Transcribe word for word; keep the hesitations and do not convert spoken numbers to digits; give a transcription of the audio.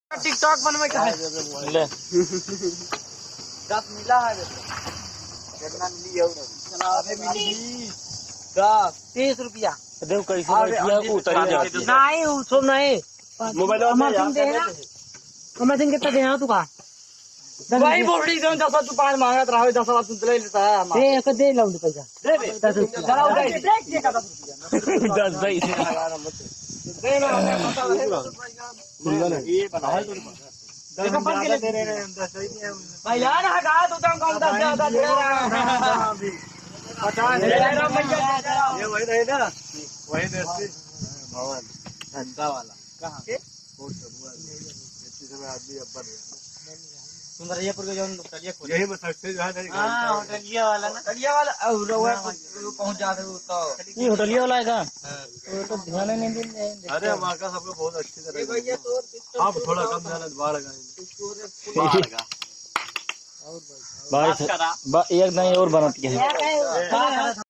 TikTok बनवे का है ले दस मिला है कितना मिली है चला अबे मिली दस तीस रुपया देव कैसे बैठिया उतरी जाती नहीं उसो नहीं मोबाइल में यार देना हमें दिन कितना देना तू का भाई बोड़ी दो दस तू पान मांगा रहा है दस तू ले लेता है दे एक दे लाऊं पैसा दे दे दस चला उधर देख ये का दस भाई से लगा मत दे ना ये बना है तो दस ज्यादा दे रहे हैं दस सही है भाई यार हटा तू तो कम दस ज्यादा दे रहा है पचास दे रहा ये वही रहे ना वही देसी भवन धंधा वाला कहां के कोट हुआ इतने समय आदमी अब्बा सुंदरियापुर के जो होटलिया खोले यही में सक्सेस जो है हां होटलिया वाला ना होटलिया वाला और वो पहुंच जाते हो तो ये होटलिया वाला है का तो तो ध्यान नहीं दे अरे वहां का सबको बहुत अच्छी तरह भैया तो आप थोड़ा कम ध्यान बाढ़ लगा बाढ़ लगा और भाई एक नहीं और बनती है।